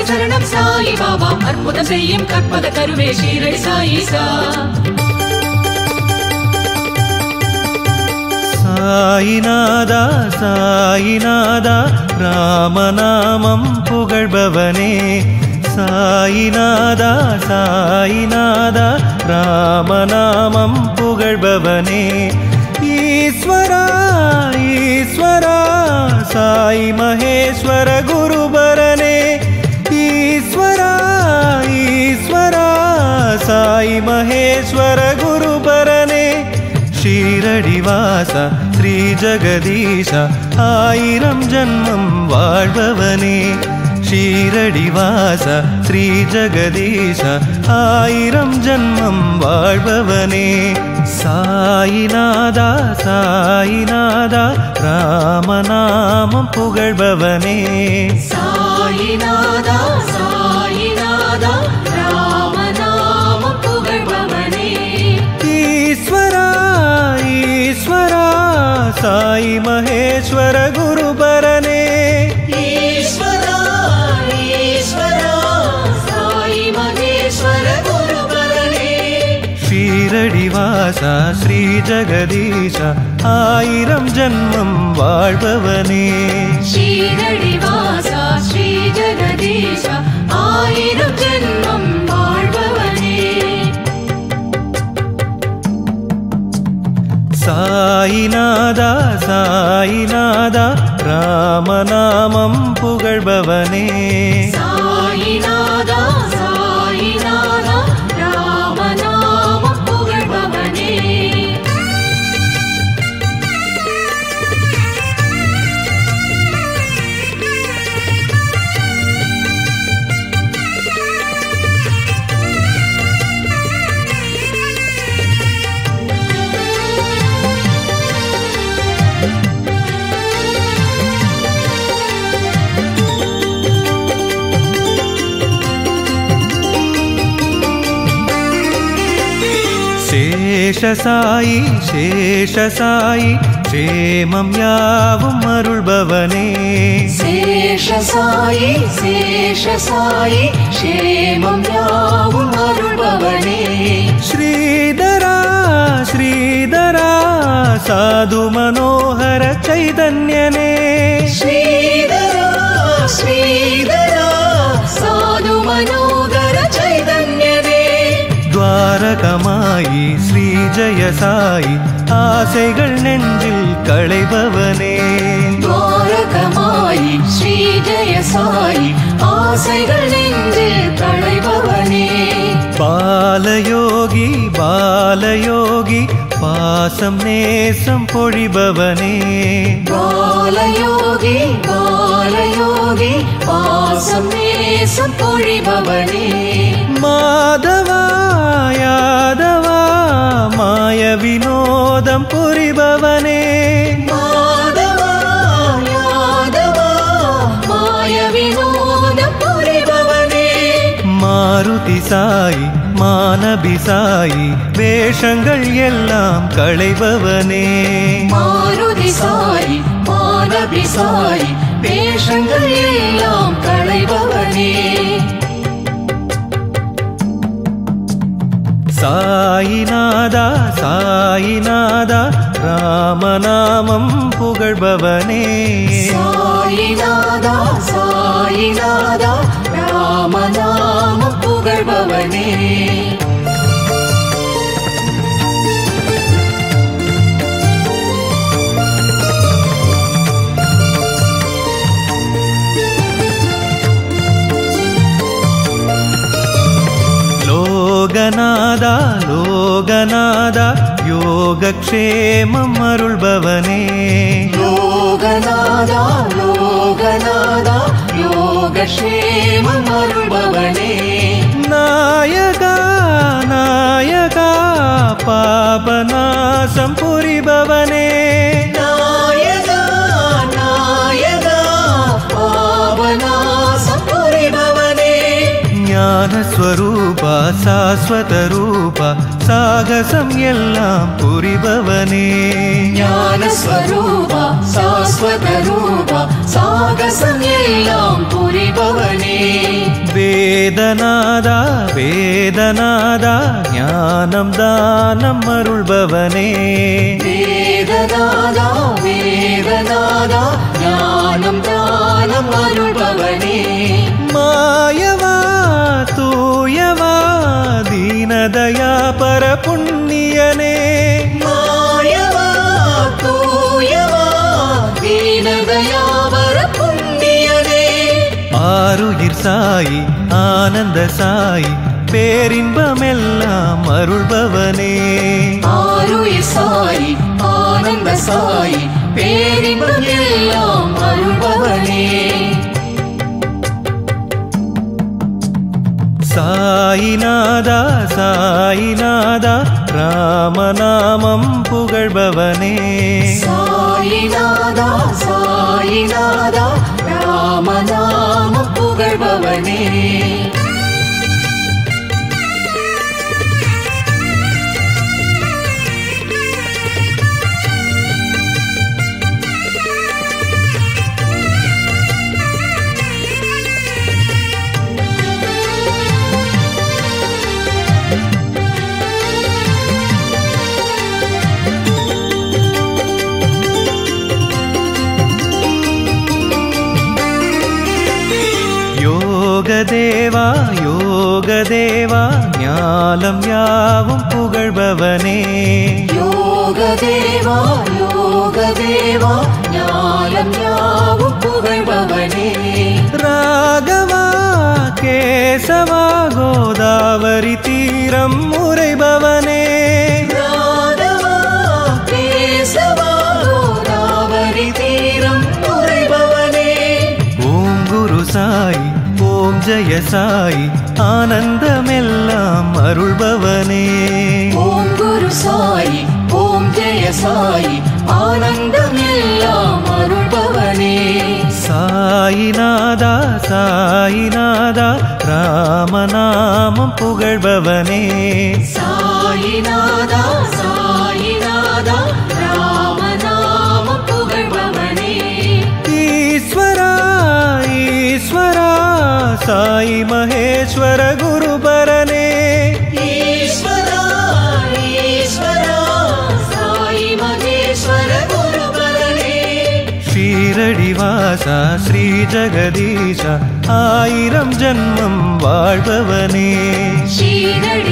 திருவடி சரணம் சாயி பாபா அற்புதம் செய்யும் கற்பக கருவே ஷீரடி சாயீசா சாயிநாதா சாயிநாதா ராமநாமம் புகழ்பவனே சாயிநாதா சாயிநாதா ராமநாமம் புகழ்பவனே ஈஸ்வரா ஈஸ்வரா சாய் மகேஸ்வர குருபரனே ஈஸ்வரா ஈஸ்வரா சாய் மகேஸ்வர குருபரனே ஷீரடிவாசா ஸ்ரீ ஜெகதீஷா ஆயிரம் ஜன்மம் வாழ்பவனே ஷீரடிவாசா ஸ்ரீ ஜெகதீஷா ஆயிரம் ஜன்மம் வாழ்பவனே சாயிநாதா சாயிநாதா ராமநாமம் புகழ்பவனே சாயிநாதா சாயிநாதா ராமநாமம் புகழ்பவனே ஈஸ்வரா ஈஸ்வரா சாய் மகேஸ்வர குருபரனே ஈஸ்வரா ஈஸ்வரா சாய் மகேஸ்வர குருபரனே ஷீரடிவாசா ஸ்ரீ ஜெகதீஷா ஆயிரம் ஜன்மம் வாழ்பவனே ஷீரடிவாசா ஸ்ரீ ஜெகதீஷா ஆயிரம் ஜன்மம் வாழ்பவனே சாயிநாதா சாயிநாதா ராமநாமம் புகழ்பவனே சாயிநாதா சாயிநாதா ராமநாமம் புகழ்பவனே சேஷசாயி சேஷசாயி க்ஷேமம் யாவும் அருள்பவனே சேஷசாயி சேஷசாயி க்ஷேமம் யாவும் அருள்பவனே ஸ்ரீதரா ஸ்ரீதரா சாது மனோகர சைதன்யனே ஸ்ரீதரா ஸ்ரீதரா சாது மனோகர சைதன்யனே துவாரகமாயி ஸ்ரீ ஜெயசாயி ஆசைகள் நெஞ்சில் களைபவனே துவாரகமாயி ஸ்ரீ ஜெயசாயி ஆசைகள் நெஞ்சில் களைபவனே பாலயோகி பாலயோகி பாசம் நேசம் பொழிபவனே பாலயோகி பாலயோகி பாசம் நேசம் பொழிபவனே மாதவா யாதவா மாய வினோதம் புரிபவனே மாதவா யாதவா மாய வினோதம் புரிபவனே மாருதி சாயி மானபி சாயி வேஷங்கள் எல்லாம் களைபவனே மாருதி சாயி மானபி சாயி வேஷங்கள் எல்லாம் களைபவனே சாயிநாதா சாயிநாதா ராமநாமம் புகழ்பவனே சாயிநாதா சாயிநாதா ராமநாமம் புகழ்பவனே லோகநாதா லோகநாதா யோகக்ஷேமம் அருள்பவனே லோகநாதா லோகநாதா யோகக்ஷேமம் அருள்பவனே நாயகா நாயகா பாபநாசம் புரிபவனே நாயகா நாயகா பாவநாசம் புரிபவனே ஞானஸ்வரூபா சாஸ்வதரூபா சாகசம் எல்லாம் புரிபவனே ஞானஸ்வரூபா சாஸ்வதரூபா சாகசம் எல்லாம் புரிபவனே வேதநாதா வேதநாதா ஞானம் தானம் அருள்பவனே வேதநாதா வேதநாதா ஞானம் தானம் அருள்பவனே மாயவா தூயவா தீனதயா பரபுண்ணியனே மாயவா தூயவா தீனதயா பரபுண்ணியனே ஆருயிர் சாயி ஆனந்த சாயி பேரின்பமெல்லாம் அருள்பவனே ஆருயிர் சாயி ஆனந்த சாயி பேரின்பம் எல்லாம் அருள்பவனே சாயிநாதா சாயிநாதா ராமநாமம் புகழ்பவனே சாயிநாதா சாயிநாதா ராமநாமம் புகழ்பவனே யோகதேவா யோகதேவா ஞாலம் யாவும் புகழ்பவனே யோகதேவா யோகதேவா ஞானம் யாவும் புகழ்பவனே ராகவா கேசவா கோதாவரி தீரம் உரைபவனே ராகவா கேசவா கோதாவரி தீரம் உரைபவனே ஓம் குரு சாய் ஓம் ஜெய சாய் ஆனந்தமெல்லாம் அருள்பவனே ஓம் குரு சாயி ஓம் ஜெய சாயி ஆனந்தம் எல்லாம் அருள்பவனே சாயிநாதா சாயிநாதா ராமநாமம் புகழ்பவனே சாயிநாதா சாயிநாதா ராமநாமம் புகழ்பவனே ஈஸ்வரா ஈஸ்வரா சாயி மகேஸ்வர குருபரனே ஈஸ்வரா ஈஸ்வரா சாயி மகேஸ்வர குருபரனே ஷீரடிவாசா ஸ்ரீ ஜெகதீஷா ஆயிரம் ஜன்மம் வாழ்பவனே ஸ்ரீரடி